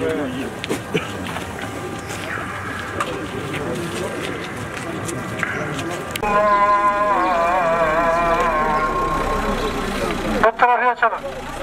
Hep trafiği açalım.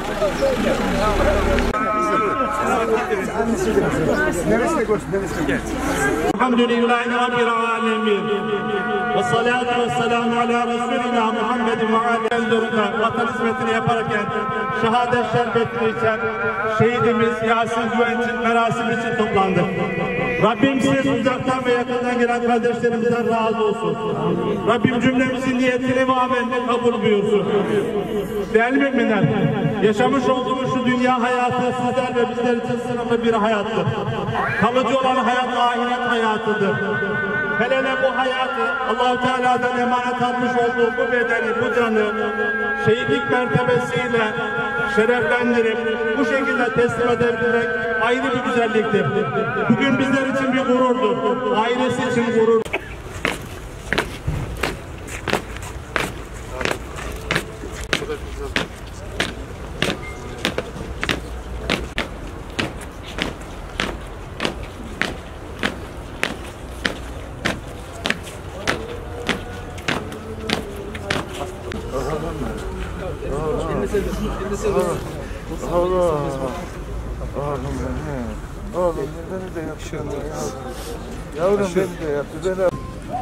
Elhamdülillahi Rabbil alemin. Ve salatu ve selamu ala Resulina Muhammedin ve ala vatan hizmetini yaparken şehadet şerbetini içen şehidimiz Yasin Güvenç'in merasimi için toplandık. Rabbim siz uzaktan ve yakından gelen kardeşlerimizden razı olsun. Rabbim cümlemizin niyetini ve amelini kabul buyursun. Değerli müminler, yaşamış olduğumuz şu dünya hayatı sizler ve bizler için sınırlı bir hayattır. Kalıcı olan hayat ahiret hayatıdır. Hele bu hayatı Allah-u Teala'dan emanet almış olduğu bu bedeni, bu canı şehitlik mertebesiyle şereflendirip bu şekilde teslim edebilmek ayrı bir güzelliktir. Bugün bizler için bir gururdur. Ailesi için gurur. Oğlum beni de yapışıyor. Yavrum beni de yaptı.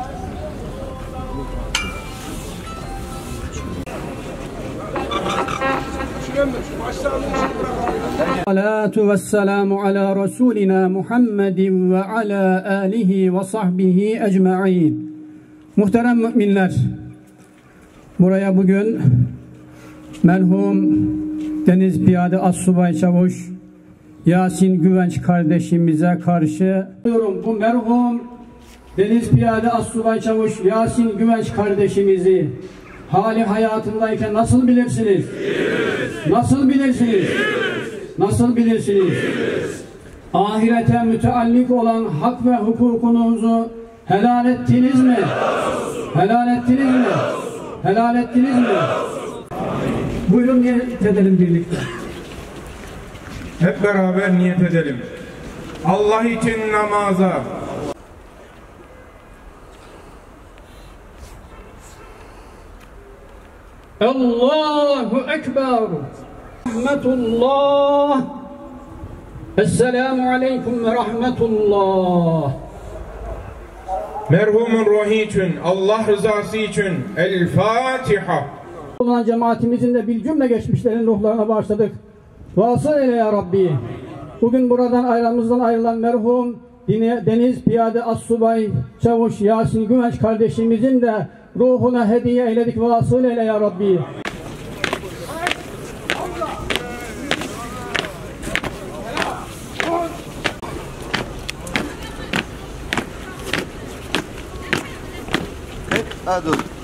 Salatu vesselamu ala Resulina Muhammedin ve ala alihi ve sahbihi ecma'in. Muhterem müminler, buraya bugün merhum Deniz Piyade Assubay Çavuş Yasin Güvenç kardeşimize karşı bu merhum Deniz Piyade Assubay Çavuş Yasin Güvenç kardeşimizi hali hayatındayken nasıl bilirsiniz? Nasıl bilirsiniz? Nasıl bilirsiniz? Ahirete müteallik olan hak ve hukukunuzu helal ettiniz mi? Helal ettiniz mi? Helal ettiniz mi? Buyurun niyet edelim birlikte. Hep beraber niyet edelim. Allah için namaza. Allahu Ekber. Rahmetullah. Esselamu Aleyküm ve Rahmetullah. Merhumun ruhu için, Allah rızası için El Fatiha. Olan cemaatimizin de bir cümle geçmişlerin ruhlarına bağışladık. Vasıl eyle ya Rabbi. Bugün buradan aramızdan ayrılan merhum Deniz Piyade Assubay Çavuş Yasin Güvenç kardeşimizin de ruhuna hediye eyledik. Vasıl eyle ya Rabbi. Hadi.